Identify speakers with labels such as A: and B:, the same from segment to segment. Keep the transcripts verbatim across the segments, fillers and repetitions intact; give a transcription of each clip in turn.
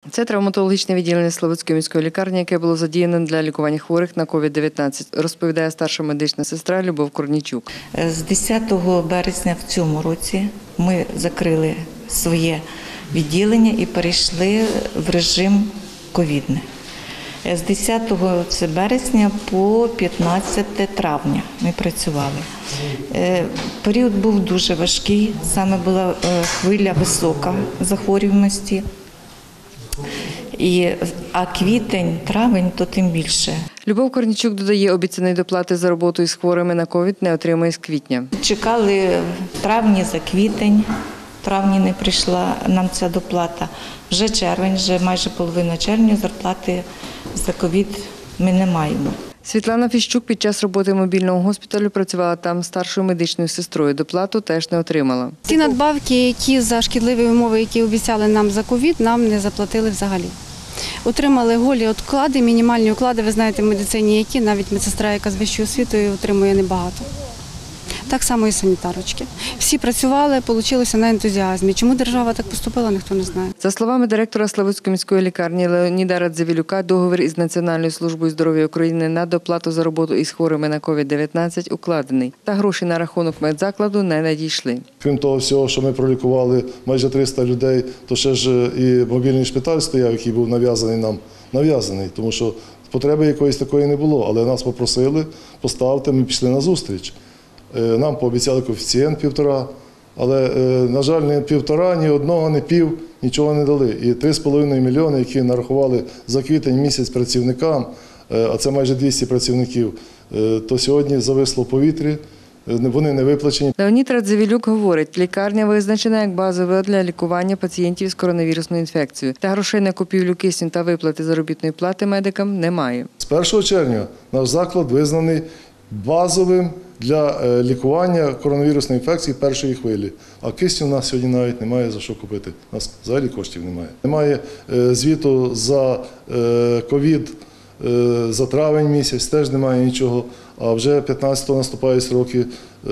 A: Це травматологічне відділення Славутської міської лікарні, яке було задіяно для лікування хворих на ковід дев'ятнадцять, розповідає старша медична сестра Любов Корнійчук.
B: З десятого березня в цьому році ми закрили своє відділення і перейшли в режим ковідний. З десятого березня по п'ятнадцяте травня ми працювали. Період був дуже важкий, саме була хвиля висока захворюваності. І, а квітень, травень, то тим більше.
A: Любов Корнійчук додає, обіцяної доплати за роботу із хворими на ковід не отримає з квітня.
B: Чекали в травні за квітень, в травні не прийшла нам ця доплата. Вже червень, вже майже половина червня зарплати за ковід ми не маємо.
A: Світлана Фіщук під час роботи мобільного госпіталю працювала там старшою медичною сестрою. Доплату теж не отримала.
C: Ті надбавки, які за шкідливі умови, які обіцяли нам за ковід, нам не заплатили взагалі. Отримали голі отклади, мінімальні уклади, ви знаєте, в медицині які, навіть медсестра, яка з вищою освітою, отримує небагато. Так само і санітарочки. Всі працювали, вийшло на ентузіазмі. Чому держава так поступила, ніхто не знає.
A: За словами директора Славутської міської лікарні Леоніда Радзивілюка, договір із Національною службою здоров'я України на доплату за роботу із хворими на ковід дев'ятнадцять укладений, та гроші на рахунок медзакладу не надійшли.
D: Крім того всього, що ми пролікували майже триста людей, то ще ж і мобільний шпиталь стояв, який був нав'язаний нам, нав'язаний, тому що потреби якоїсь такої не було, але нас попросили поставити, ми пішли на зустріч. Нам пообіцяли коефіцієнт півтора, але, на жаль, ні півтора, ні одного, ні пів нічого не дали. І три з половиною мільйони, які нарахували за квітень місяць працівникам, а це майже двісті працівників, то сьогодні зависло в повітрі, вони не виплачені.
A: Леонід Радзивілюк говорить, лікарня визначена як базова для лікування пацієнтів з коронавірусною інфекцією. Та грошей на купівлю кисню та виплати заробітної плати медикам немає.
D: З першого червня наш заклад визнаний базовим для лікування коронавірусної інфекції першої хвилі. А кисню у нас сьогодні навіть немає за що купити. У нас взагалі коштів немає. Немає звіту за ковід, за травень місяць, теж немає нічого. А вже п'ятнадцятого наступають строки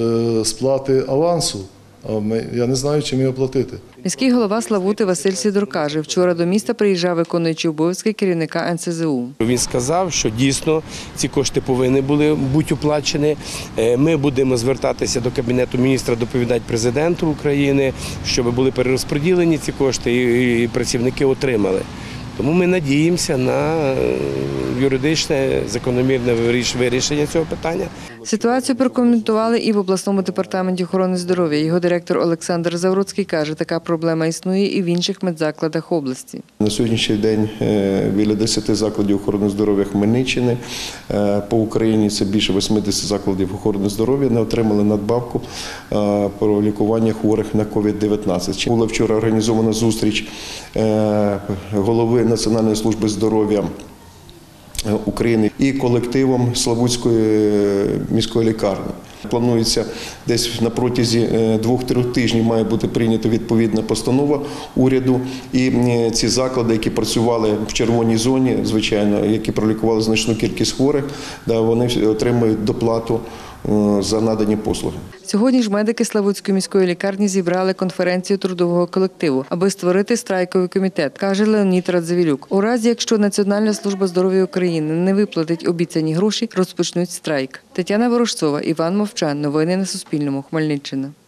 D: сплати авансу. Я не знаю, чим його платити.
A: Міський голова Славути Василь Сідор каже, вчора до міста приїжджав виконуючий обов'язки керівника ен це зе у.
E: Він сказав, що дійсно ці кошти повинні були бути оплачені. Ми будемо звертатися до Кабінету міністра, доповідати президенту України, щоб були перерозподілені ці кошти і працівники отримали. Тому ми надіємося на юридичне, закономірне вирішення цього питання.
A: Ситуацію прокоментували і в обласному департаменті охорони здоров'я. Його директор Олександр Завроцький каже, така проблема існує і в інших медзакладах області.
F: На сьогоднішній день біля десяти закладів охорони здоров'я Хмельниччини. По Україні це більше восьмидесяти закладів охорони здоров'я не отримали надбавку про лікування хворих на ковід дев'ятнадцять. Була вчора організована зустріч голови Національної служби здоров'я України і колективом Славутської міської лікарні. Планується десь на протязі двох-трьох тижнів має бути прийнята відповідна постанова уряду. І ці заклади, які працювали в червоній зоні, звичайно, які пролікували значну кількість хворих, вони отримують доплату за надані послуги.
A: Сьогодні ж медики Славутської міської лікарні зібрали конференцію трудового колективу, аби створити страйковий комітет, каже Леонід Радзивілюк. У разі, якщо Національна служба здоров'я України не виплатить обіцяні гроші, розпочнуть страйк. Тетяна Ворожцова, Іван Мовчан. Новини на Суспільному. Хмельниччина.